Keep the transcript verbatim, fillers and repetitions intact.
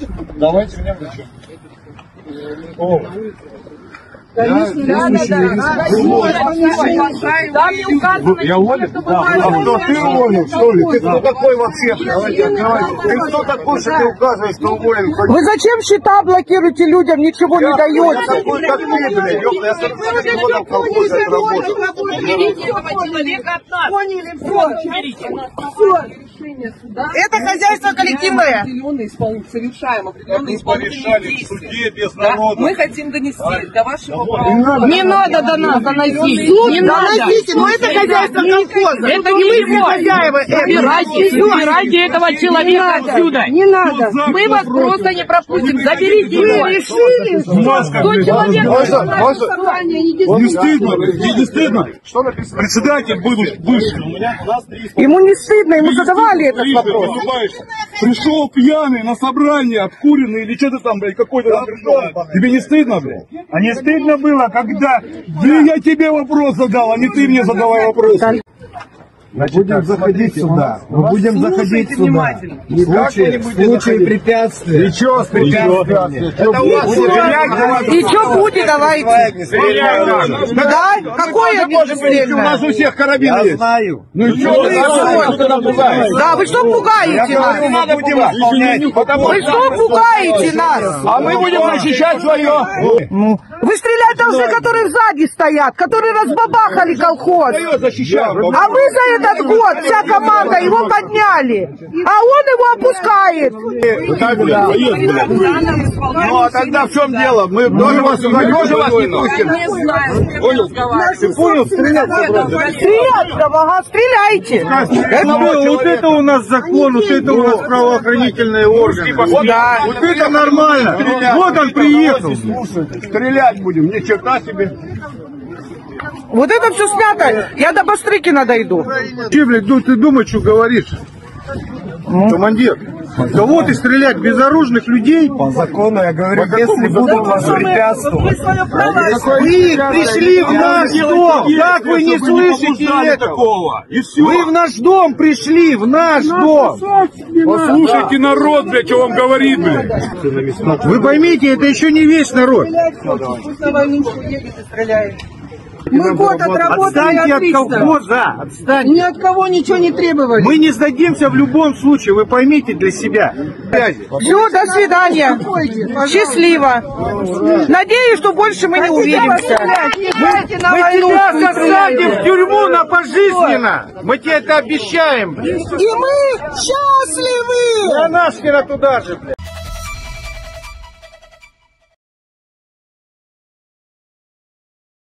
Давайте меня включим. О. Конечно, да, да, да. Там не указано. Я уволен? Да. А кто, ты уволен, что ли? Ты кто такой вообще? Ты кто такой, что ты указываешь, что уволен? Вы зачем счета блокируете людям, ничего не даете? Я такой, как ты, блядь, ёпта, я сорок пять года в колхозе работал. Уберите этого человека от нас. Поняли, все. Уберите. Все. Это хозяйство коллективное. Определенные исполнения, совершаем определенные исполнительные действия. Без Да? народа. Мы хотим донести до вашего права. Не надо до нас доносить. Не доносите, но это хозяйство колхоза. Это не мы хозяева. Убирайте, убирайте этого человека отсюда. Не надо. Мы вас просто не пропустим. Заберите его. Решили, Сто человек. Не стыдно, тебе не стыдно? Что написано? Председатель бывший. Ему не стыдно, ему задавали этот вопрос. Пришел пьяный на собрание, обкуренный или что-то там, блядь, какой-то там пришел. Тебе не стыдно, блядь? А не стыдно было, когда... Да я тебе вопрос задал, а не ты мне задавай вопрос. Будем заходить сюда. Мы будем заходить сюда. В случае, в случае препятствия. И что с препятствиями? Это у вас И что будет, давайте. Да? Какое огнестрельное? У нас у всех карабин Я есть. знаю. Ну и что? Да, вы что пугаете нас? Мы будем выполнять. Вы что пугаете нас? А мы будем защищать свое. Вы стрелять должны, которые сзади стоят, которые разбабахали колхоз. Защищать. А вы за этот год, вся команда, его подняли. А он его опускает. Ну а тогда в чем дело? Мы тоже вас, мы тоже вас не пустим. Понял? Ты понял? Стрелять собрался. Стрелять, ага, стреляйте. Вот это у нас закон, вот это у нас правоохранительные органы. Да. Вот это нормально. Вот он приехал. Стрелять будем, ни черта себе. Вот это все снято. Я до Бастрыкина дойду. Че, блядь, ну ты думаешь, что говоришь? Командир, кого ты стрелять? Безоружных людей? По закону я говорю, если будут воспрепятствовать. Вы пришли в наш дом! Как вы не слышите этого? Вы в наш дом пришли, в наш дом! Послушайте народ, блядь, что вам говорит, блядь. Вы поймите, это еще не весь народ. Пусть на войну едет и стреляет. Мы год отработали Отстаньте от отлично. колхоза, отстаньте. Ни от кого ничего не требовали. Мы не сдадимся в любом случае, вы поймите для себя. Все, до свидания. Счастливо. Надеюсь, что больше мы не увидимся. Мы тебя засадим в тюрьму на пожизненно. Мы тебе это обещаем. И мы счастливы. А нахера туда же, блядь.